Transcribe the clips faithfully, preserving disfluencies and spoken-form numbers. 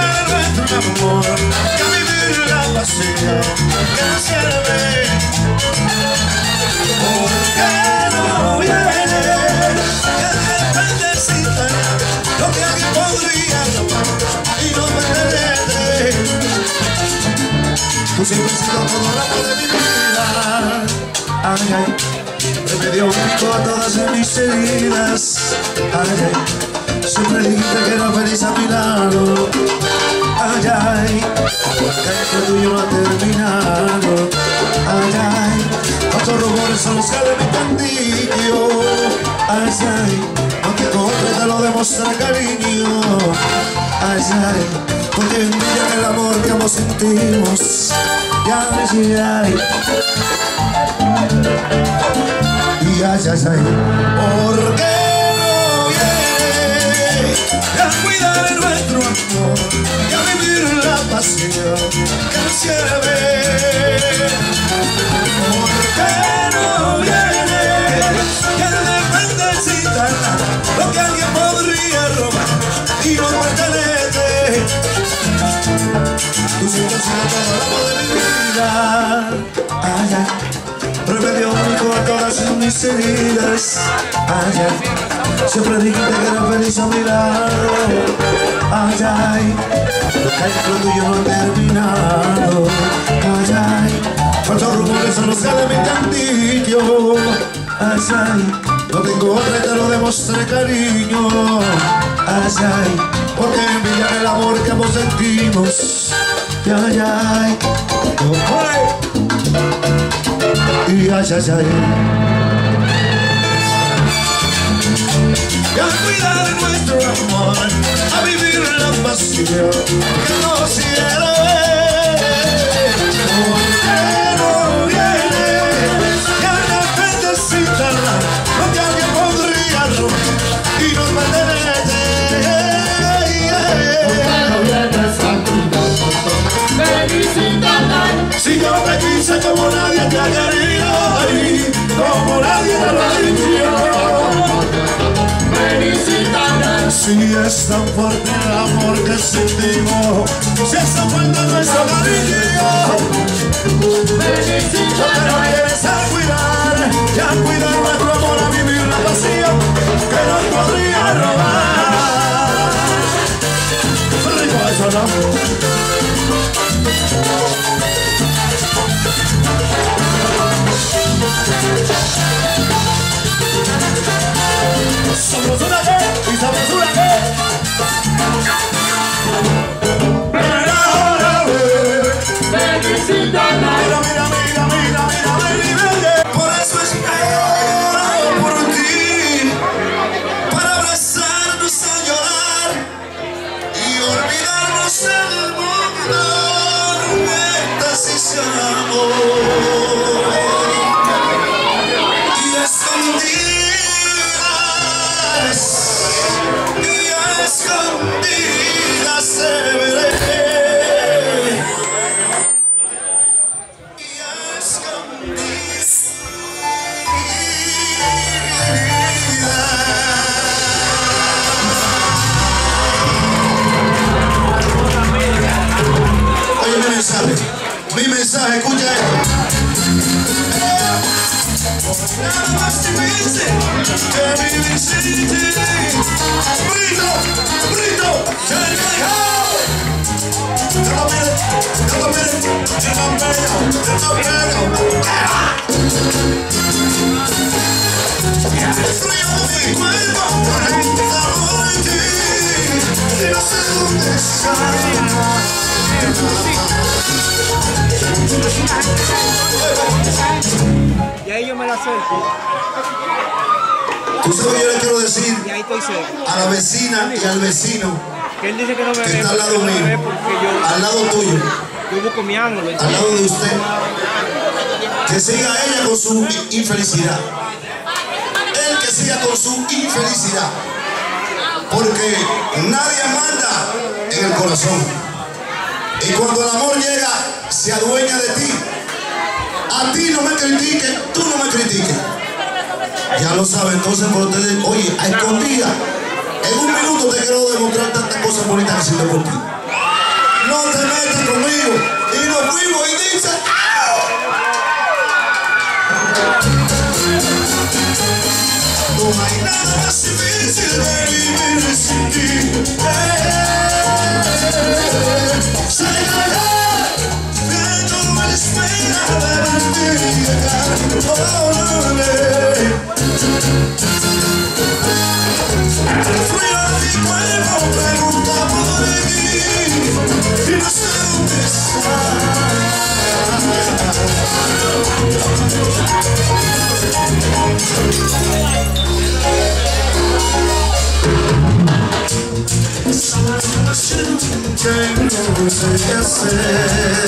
cuidar nuestro amor y a vivir la pasión que nos sirve. ¿Por qué no vienes? Que de repente lo que alguien podría robar y no pertenece. Tú siempre has sido todo el amor de mi vida. Ay, ay, remedio único a todas mis heridas. Ay, ay, siempre dijiste que era feliz a mi lado. Ay, ay, que lo tuyo no ha terminado. Ay, ay, cuántos rumores son los que de mi cantillo. Ay, ay, no tengo otra, te lo demuestra cariño. Ay, ay, porque envidia el amor que ambos sentimos. Ya me ay, ay. Y ay, ay, ay, ¿por qué no vienes a cuidar de nuestro amor y a vivir la pasión que nos sirve? ¿Por qué no vienes que de repente lo que alguien podría robar y no pertenece? Tú siempre has sido todo el amor de mi vida. Ay, ay, remedio único a todas mis heridas. Ay, ay, siempre dijiste que era feliz a mi lado. Ay, ay, lo que hay entre tú y yo no ha terminado. Ay, ay, cuántos rumores son los que de mi cantillo. Ay, ay, no tengo otra y te lo demostré cariño. Ay, ay, porque envidia el amor que ambos sentimos. Ay, ay, oh, ay. Y ay, ay, ay. Y a cuidar de nuestro amor, a vivir la pasión que nos sirve. ¿Por qué no vienes? Y a repente sin tardar lo que alguien podría robar y nos pertenece. Si yo te quise como nadie te ha querido y como nadie te lo ha dicho. Si es tan fuerte el amor que sentimos, si es tan fuerte nuestro cariño, yo te lo quieres a cuidar y a cuidar nuestro amor, a vivir la pasión que nos podría robar. Rico eso, ¿no? Somos una vez y somos una vez. Pero ahora felicítala. Mira, mira, mira, mira, mira, mira, mira. Por eso espero por ti, para abrazarnos a llorar y olvidarnos del mundo. Metas y se amor y escondidas. Escondidas se veré y escondidas. Oye mi mensaje, mi mensaje, escucha esto. Nada más difícil que vivir sin ti. Brito, Brito, se me dejó. Yo lo mire, yo lo mire, yo lo pego, yo lo pego. El frío de mi cuerpo, el amor de ti, y no sé dónde está. Y ahí yo me la acerco. Tú sabes que yo le quiero decir Y ahí estoy seco. a la vecina y al vecino Que él dice que no me que ve está al lado porque no me ve mío, porque yo, al lado tuyo, yo busco mi ángulo. al lado de usted, que siga ella con su infelicidad, él que siga con su infelicidad, porque nadie manda en el corazón, y cuando el amor llega se adueña de ti. A ti no me critiques, tú no me critiques. Ya lo sabes, entonces por ustedes, oye, a escondida, en un minuto te quiero demostrar tantas cosas bonitas que siento por ti. no te metas conmigo. Y nos fuimos y dice, ¡au! No hay nada más difícil de vivir sin ti. No sé qué hacer.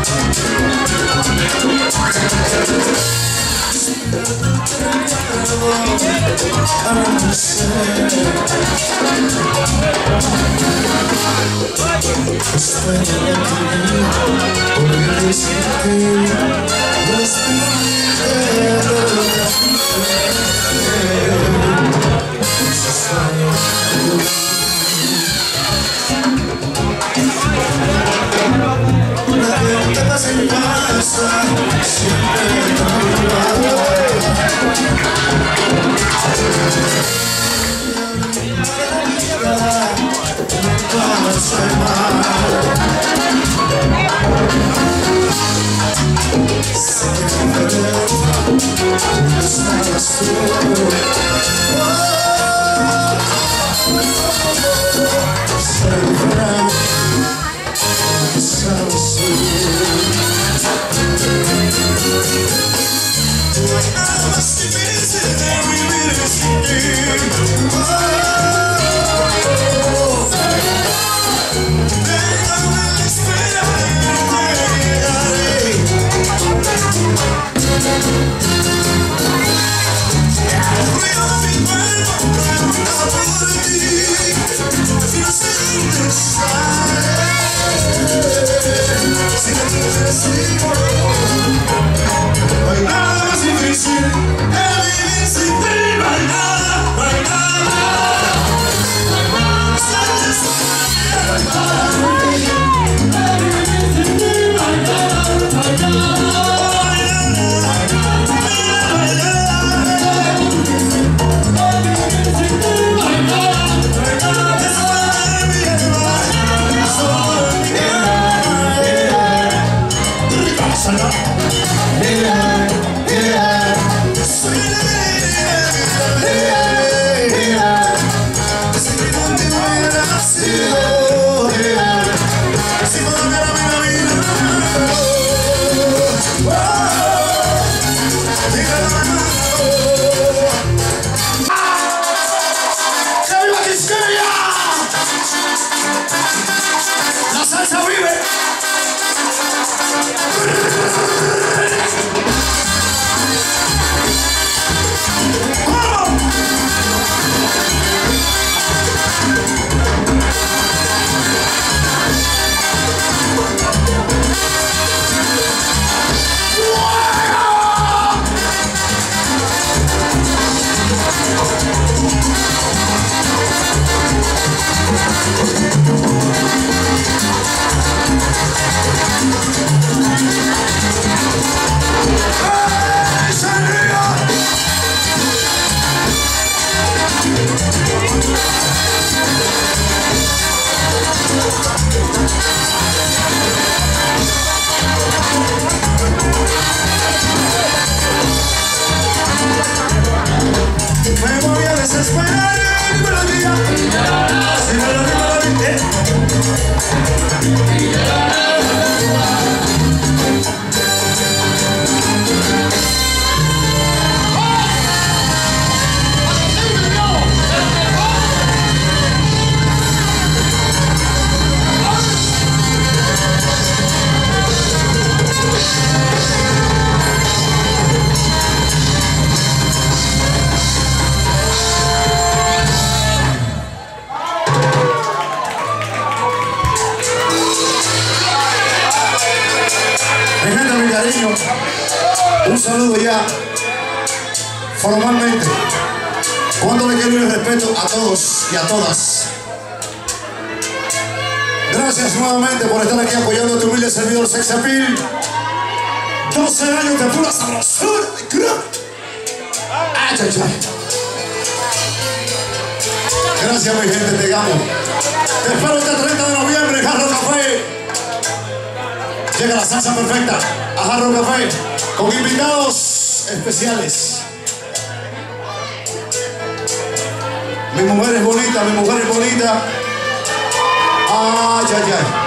En casa, siempre a mi lado. Nunca soy mal. Sé que diferente estabas tú. Sé diferente estabas tú. No hay nada más difícil de vivir sin ti. Oh, déjame esperar y te llegaré. Cuida mi cuerpo, pregunta por ti. Si no sé dónde estás, si no te recibo. No hay nada más difícil de vivir sin ti. No hay nada, no hay nada. No hay nada. De vivir sin ti. No hay nada, no hay nada. La salsa vive. Me voy a desesperar. Dímelo, tía. Dímelo, dímelo, un saludo ya formalmente. Cuando le quiero el respeto a todos y a todas. Gracias. Gracias nuevamente por estar aquí apoyando a tu humilde servidor Sex Appeal. doce años de pura sabrosura. Ay, ay, ay. Gracias, mi gente, te amo. Te espero este treinta de noviembre en Jarro Café. Llega la salsa perfecta a Jarro Café con invitados especiales. Mi mujer es bonita, mi mujer es bonita. Ay, ay, ay.